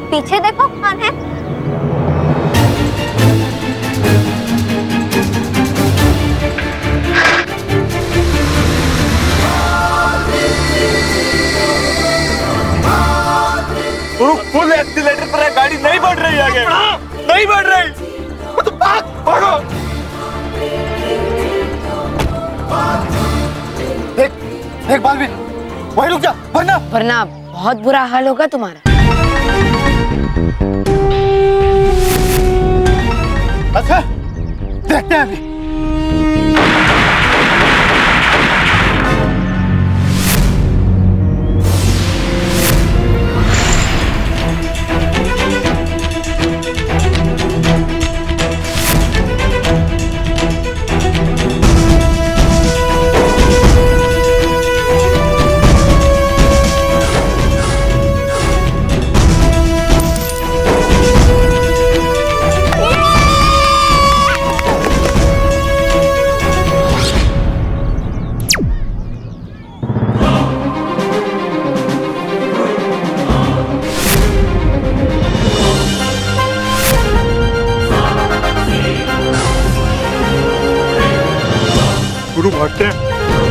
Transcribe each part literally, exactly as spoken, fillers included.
पीछे देखो कौन है। फुल एक्सीलेटर पर है, गाड़ी नहीं बढ़ रही आगे, नहीं बढ़ रही। तो भाग, भागो। देख, देख बालवीर, वहीं रुक जा, वरना वरना बहुत बुरा हाल होगा तुम्हारा। अच्छा, देखते हैं अभी। गुरु भागते हैं।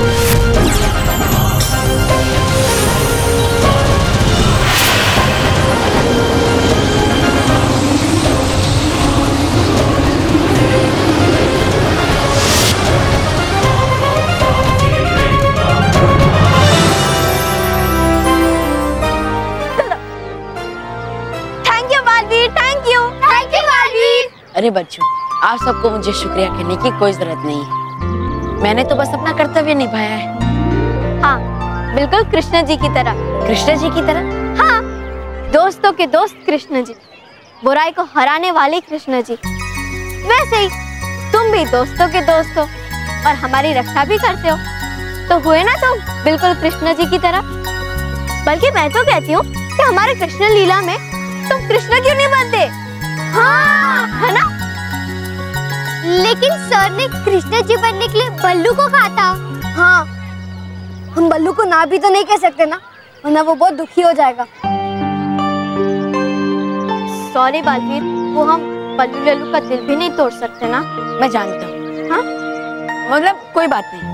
Thank you Baalveer, thank you, thank you Baalveer. अरे बच्चों, आप सबको मुझे शुक्रिया कहने की कोई जरूरत नहीं है। मैंने तो बस अपना कर्तव्य निभाया है। हाँ, बिल्कुल कृष्ण जी की तरह। कृष्ण जी की तरह? हाँ, दोस्तों के दोस्त कृष्ण जी, बुराई को हराने वाले कृष्ण जी। वैसे ही तुम भी दोस्तों के दोस्त हो और हमारी रक्षा भी करते हो, तो हुए ना तुम बिल्कुल कृष्ण जी की तरह। बल्कि मैं तो कहती हूँ कि हमारे कृष्ण लीला में तुम कृष्ण क्यों नहीं बनते? हाँ, है ना? लेकिन सर ने कृष्ण जी बनने के लिए बल्लू को कहा था। हाँ, हम बल्लू को ना भी तो नहीं कह सकते ना, वरना वो बहुत दुखी हो जाएगा। सॉरी बालवीर, वो हम बल्लू लल्लू का दिल भी नहीं तोड़ सकते ना। मैं जानता हूँ। हाँ, मतलब कोई बात नहीं।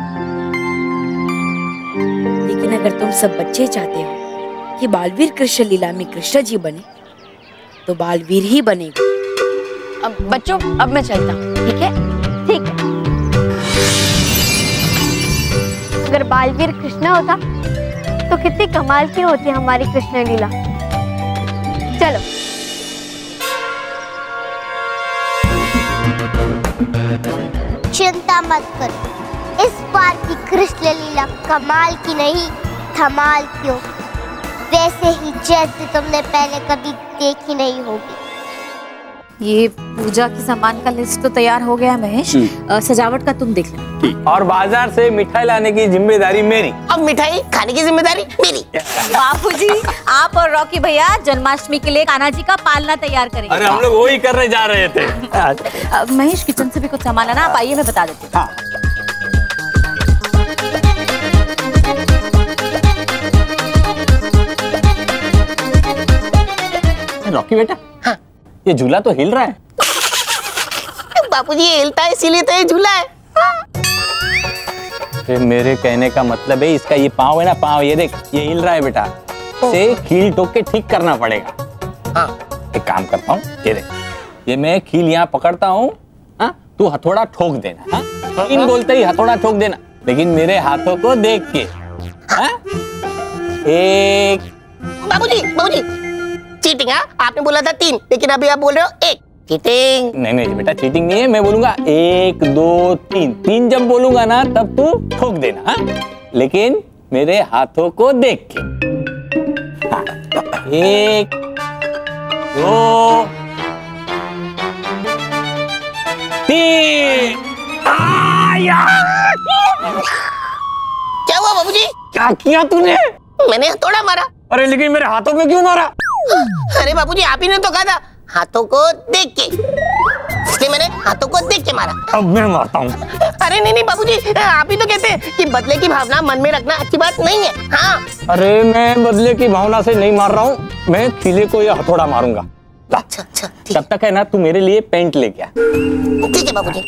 लेकिन अगर तुम सब बच्चे चाहते हो कि बालवीर कृष्ण लीला में कृष्ण जी बने, तो बालवीर ही बनेगा। अब बच्चों, अब मैं चलता हूँ, ठीक है? ठीक है। अगर बालवीर कृष्ण होता तो कितनी कमाल की होती हमारी कृष्ण लीला। चलो। चिंता मत करो, इस बार की कृष्ण लीला कमाल की नहीं, धमाल की हो, वैसे ही जैसे तुमने पहले कभी देखी नहीं होगी। ये पूजा की सामान का लिस्ट तो तैयार हो गया महेश, सजावट का तुम देख लेना। और बाजार से मिठाई लाने की जिम्मेदारी मेरी। अब मिठाई खाने की जिम्मेदारी मेरी। बापूजी, आप और रॉकी भैया जन्माष्टमी के लिए कान्हा जी का पालना तैयार करेंगे। अरे हम लोग वही करने जा रहे थे। महेश, किचन से भी कुछ सामान लाना, आप आइए मैं बता देती हूँ। रॉकी बेटा, हाँ, ये झूला तो हिल रहा है। बापूजी, ये हिलता है इसीलिए तो ये झूला है। ये मेरे कहने का मतलब है, इसका ये पाँव है ना, पाँव ये देख, ये हिल रहा है बेटा, से कील ठोक के ठीक करना पड़ेगा। हाँ, एक काम करता हूँ, ये देख, ये मैं कील यहाँ पकड़ता हूँ, हाँ, तू हथौड़ा ठोक देना। हाँ, इन बोलते ही हथौड़ा ठोक देना, लेकिन मेरे हाथों को देख के। हाँ, एक। बाबूजी, बाबूजी, चीटिंग। हाँ, आपने बोला था तीन, लेकिन अभी आप बोल रहे हो एक। चीटिंग। नहीं नहीं बेटा, चीटिंग नहीं है, मैं बोलूंगा एक दो तीन, तीन जब बोलूंगा ना तब तू ठोक देना। हाँ, लेकिन मेरे हाथों को देख के। हाँ, एक दो तीन। क्या हुआ बाबूजी? क्या किया तूने? मैंने हथौड़ा मारा। अरे लेकिन मेरे हाथों पे क्यों मारा? अरे बाबूजी, आप ही ने तो कहा था हाथों को देख के। इसलिए मैंने हाथों को देख के मारा। अब मैं मारता हूँ। अरे नहीं नहीं बाबूजी, आप ही तो कहते हैं कि बदले की भावना मन में रखना अच्छी बात नहीं है। हाँ अरे मैं बदले की भावना से नहीं मार रहा हूँ, मैं किले को ये हथौड़ा मारूंगा। अच्छा अच्छा तब तक है ना तू मेरे लिए पेंट ले गया। ठीक है बाबूजी।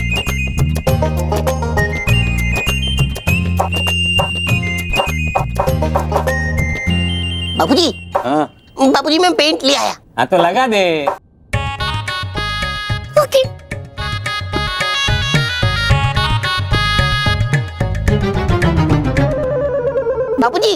बाबूजी हाँ बाबूजी मैं पेंट ले आया। हाँ तो लगा दे। ओके। बाबूजी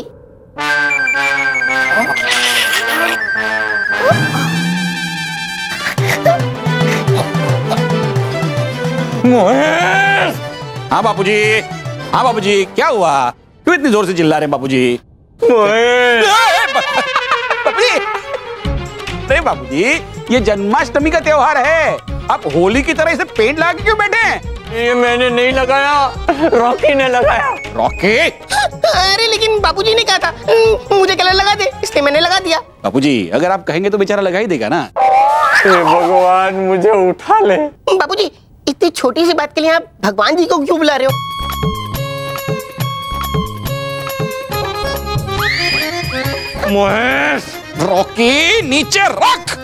हाँ बापूजी, हाँ बापूजी, क्या हुआ? क्यों इतनी जोर से चिल्ला रहे बापूजी? बापूजी, नहीं बापूजी, ये जन्माष्टमी का त्योहार है, आप होली की तरह इसे पेंट लगा के क्यों बैठे हैं? ये मैंने नहीं लगाया, रॉकी ने लगाया। रॉकी? अरे लेकिन बाबूजी ने कहा था मुझे कलर लगा दे, इसलिए मैंने लगा दिया। बापूजी अगर आप कहेंगे तो बेचारा लगा ही देगा ना। भगवान मुझे उठा ले। बाबूजी इतनी छोटी सी बात के लिए आप भगवान जी को क्यों बुला रहे हो? महेश, रॉकी नीचे रख।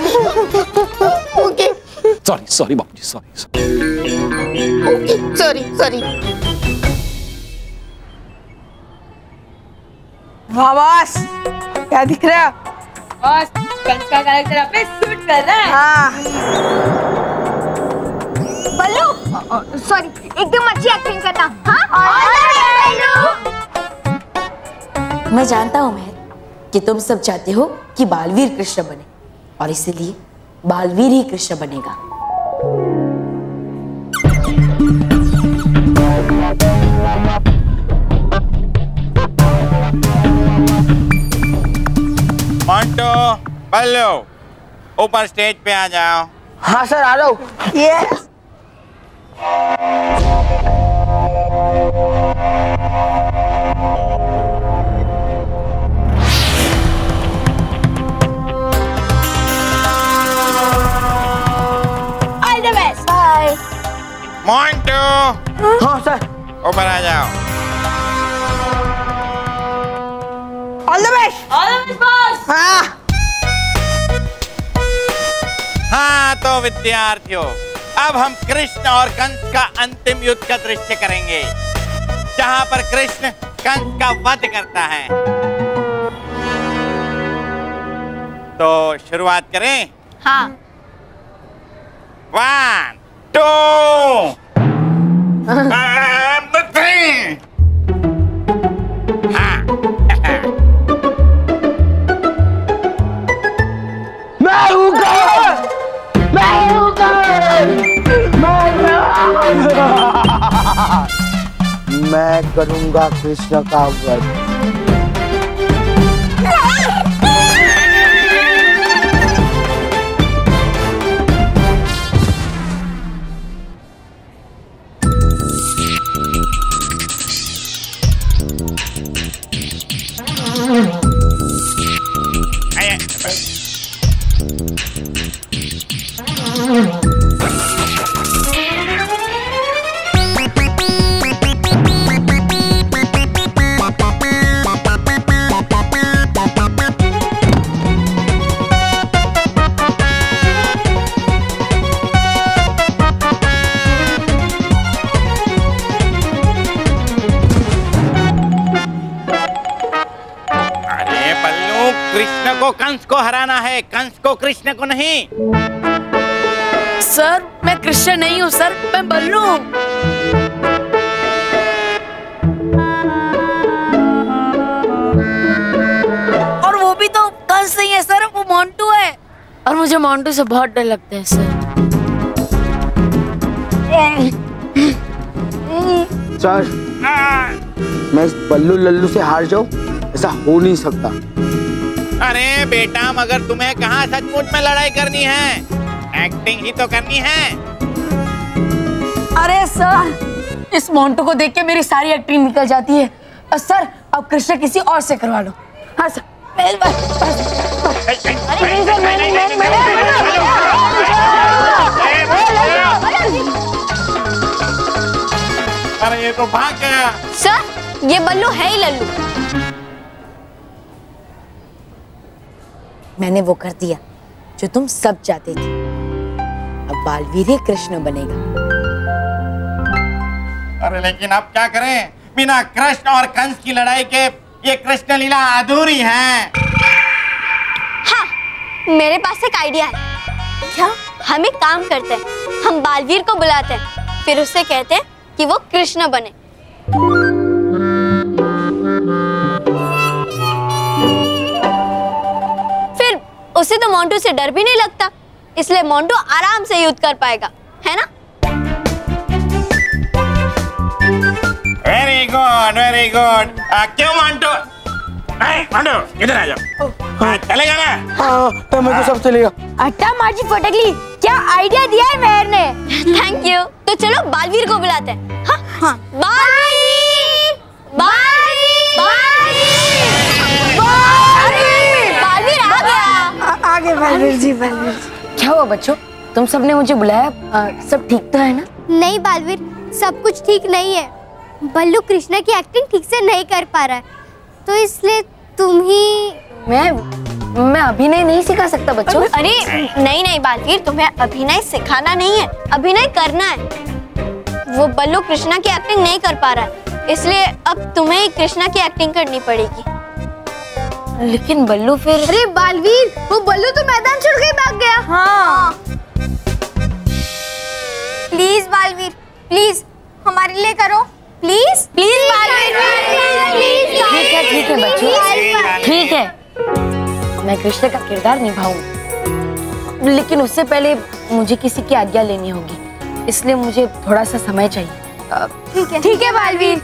ओके। सॉरी सॉरी बापूजी, सॉरी ओके सॉरी सॉरी। वाह बॉस, क्या दिख रहा है? बॉस कंस का कैरेक्टर अपने सूट कर रहा है। हाँ। बल्लू, सॉरी, एकदम अच्छी एक्टिंग करना। हाँ? मैं जानता हूँ मेहर कि तुम सब चाहते हो कि बालवीर कृष्ण बने, और इसीलिए बालवीर ही कृष्ण बनेगा। मंटू, बल्लू, ऊपर स्टेज पे आ जाओ। हाँ सर आ रहा हूँ। Yes. All the best. Bye. Mantu, हाँ सर। ऊपर आ जाओ। All the best. All the best boss. हाँ। हाँ तो विद्यार्थियों, अब हम कृष्ण और कंस का अंतिम युद्ध का दृश्य करेंगे, जहां पर कृष्ण कंस का वध करता है। तो शुरुआत करें? हाँ। One, two, three. हाँ। मैं हूँ कौन? मैं हूँ कौन? मैं करूंगा कृष्ण का वध। कृष्ण को कंस को हराना है, कंस को कृष्ण को नहीं। सर मैं कृष्ण नहीं हूँ सर, मैं बल्लू हूँ। और वो भी तो कंस नहीं है सर, वो मोंटू है, और मुझे मोंटू से बहुत डर लगता है सर। सर मैं इस बल्लू लल्लू से हार जाऊं, ऐसा हो नहीं सकता। अरे बेटा, मगर तुम्हें कहाँ सचमुच में लड़ाई करनी है, एक्टिंग ही तो करनी है। अरे सर, इस मोंटू को देख के मेरी सारी एक्टिंग निकल जाती है। और सर अब कृष्ण किसी और से करवा लो। हाँ सर। अरे ये तो भाग गया। सर ये बल्लू है ही लल्लू। मैंने वो कर दिया जो तुम सब चाहते थे। अब बालवीर ही कृष्ण बनेगा। अरे लेकिन अब क्या करें? बिना कृष्ण और कंस की लड़ाई के ये कृष्ण लीला अधूरी है। हाँ, मेरे पास एक आइडिया है। क्या? हम एक काम करते हैं, हम बालवीर को बुलाते हैं, फिर उससे कहते हैं कि वो कृष्ण बने। फिर उसे तो मोंटू से डर भी नहीं लगता, इसलिए मोंटू आराम से युद्ध कर पाएगा, है ना? Very good, very good. क्यों मोंटू? मोंटू इधर आ जाओ। हाँ, चलेगा ना? हाँ, मैं तो सब चलेगा। अट्टा मार्ची फटकली, क्या आइडिया दिया है मेहर ने। Thank you. तो चलो बालवीर को बुलाते हैं। हाँ, हाँ। बालवीर, बालवीर, बालवीर, बालवीर आ गया। आगे बालवीर जी, बालवीर। क्या हुआ बच्चों? तुम सबने मुझे बुलाया, आ, सब ठीक तो है ना? नहीं बालवीर, सब कुछ ठीक नहीं है। बल्लू कृष्णा की एक्टिंग ठीक से नहीं कर पा रहा है, तो इसलिए तुम ही। मैं मैं अभिनय नहीं सिखा सकता बच्चों। अरे नहीं नहीं बालवीर, तुम्हें अभिनय सिखाना नहीं है, अभिनय करना है। वो बल्लू कृष्णा की एक्टिंग नहीं कर पा रहा है, इसलिए अब तुम्हें ही कृष्णा की एक्टिंग करनी पड़ेगी। लेकिन बल्लू फिर। अरे बालवीर, वो बल्लू तो मैदान छोड़ के भाग गया। हाँ। प्लीज बालवीर, प्लीज हमारे लिए करो, प्लीज प्लीज बालवीर, ठीक है ठीक है बच्चों, ठीक है, मैं कृष्ण का किरदार निभाऊंगी, लेकिन उससे पहले मुझे किसी की आज्ञा लेनी होगी, इसलिए मुझे थोड़ा सा समय चाहिए। ठीक है ठीक है बालवीर।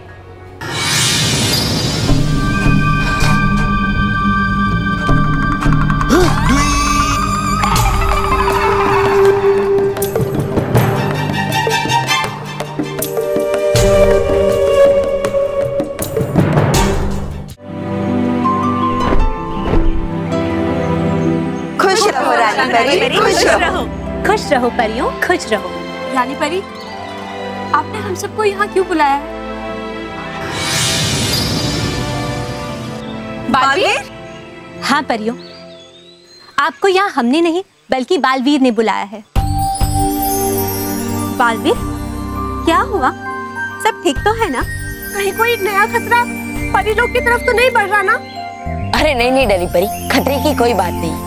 खुश रहो, खुश रहो परियों, खुश रहो। रानी परी, आपने हम सबको यहाँ क्यों बुलाया है? बालवीर? हाँ परियों, आपको यहाँ हमने नहीं बल्कि बालवीर ने बुलाया है। बालवीर, क्या हुआ? सब ठीक तो है ना? कहीं कोई नया खतरा परिलोक की तरफ तो नहीं बढ़ रहा ना? अरे नहीं नहीं डरी परी, खतरे की कोई बात नहीं।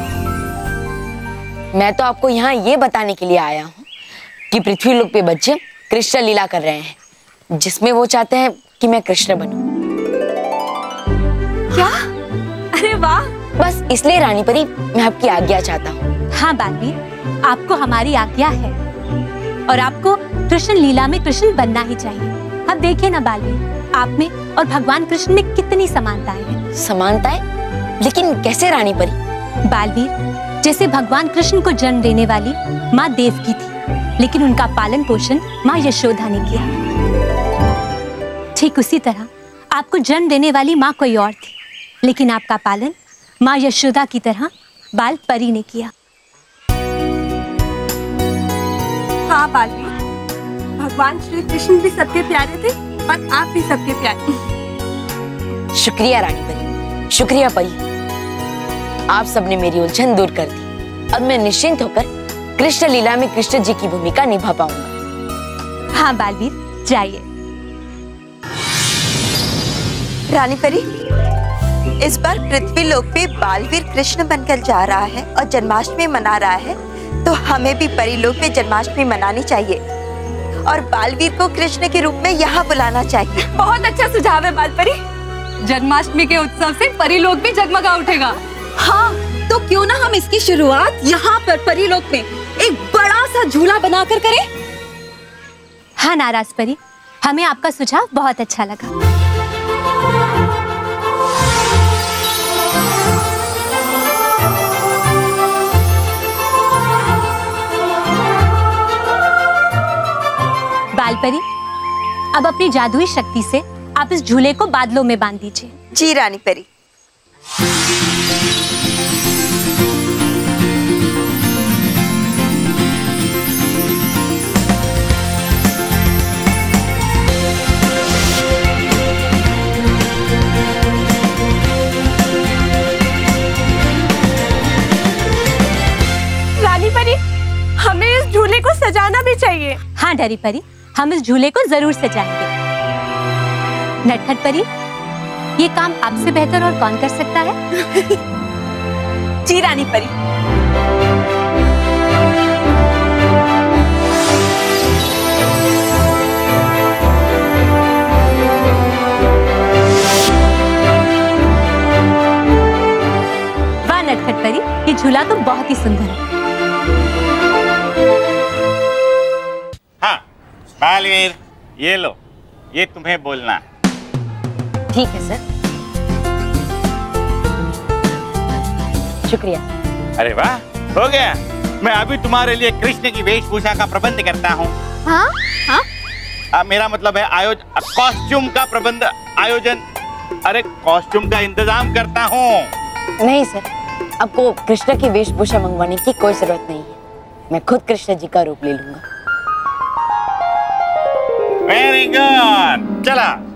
मैं तो आपको यहाँ ये बताने के लिए आया हूँ कि पृथ्वी लोक पे बच्चे कृष्ण लीला कर रहे हैं, जिसमें वो चाहते हैं कि मैं कृष्ण बनूं। क्या? अरे वाह! बस इसलिए रानी परी, मैं आपकी आज्ञा चाहता हूँ। हाँ बालवीर, आपको हमारी आज्ञा है और आपको कृष्ण लीला में कृष्ण बनना ही चाहिए। अब देखिए ना बालवीर, आप में और भगवान कृष्ण में कितनी समानताएं हैं। समानताएं? लेकिन कैसे रानी परी? बालवीर, जैसे भगवान कृष्ण को जन्म देने वाली माँ देवकी थी, लेकिन उनका पालन पोषण माँ यशोदा ने किया, ठीक उसी तरह आपको जन्म देने वाली माँ कोई और थी, लेकिन आपका पालन माँ यशोदा की तरह बाल परी ने किया। हाँ बालवीर, भगवान श्री कृष्ण भी सबके प्यारे थे और आप भी सबके प्यारे। शुक्रिया रानी परी, शुक्रिया परी, आप सबने मेरी उलझन दूर कर दी। अब मैं निश्चिंत होकर कृष्ण लीला में कृष्ण जी की भूमिका निभा पाऊंगा। हाँ बालवीर, जाइए। रानी परी, इस बार पृथ्वी लोक पे बालवीर कृष्ण बनकर जा रहा है और जन्माष्टमी मना रहा है, तो हमें भी परिलोक में जन्माष्टमी मनानी चाहिए और बालवीर को कृष्ण के रूप में यहाँ बुलाना चाहिए। बहुत अच्छा सुझाव है बालपरी। जन्माष्टमी के उत्सव से परिलोक भी जगमगा उठेगा। हाँ, तो क्यों ना हम इसकी शुरुआत यहाँ पर परिलोक में एक बड़ा सा झूला बनाकर करें? हाँ नाराज परी, हमें आपका सुझाव बहुत अच्छा लगा। बालपरी, अब अपनी जादुई शक्ति से आप इस झूले को बादलों में बांध दीजिए। जी रानी परी। डरी परी, हम इस झूले को जरूर सजाएंगे। नटखट परी, ये काम आपसे बेहतर और कौन कर सकता है? जी रानी परी। वाह नटखट परी, ये झूला तो बहुत ही सुंदर है। हाँ बालवीर, ये लो, ये तुम्हें बोलना। ठीक है सर, शुक्रिया। अरे वाह, हो गया। मैं अभी तुम्हारे लिए कृष्ण की वेशभूषा का प्रबंध करता हूँ। हाँ हाँ, अब मेरा मतलब है आयोजन, कॉस्ट्यूम का प्रबंध, आयोजन, अरे कॉस्ट्यूम का इंतजाम करता हूँ। नहीं सर, आपको कृष्ण की वेशभूषा मंगवाने की कोई जरूरत नहीं है, मैं खुद कृष्ण जी का रूप ले लूंगा। वेरी गुड, चला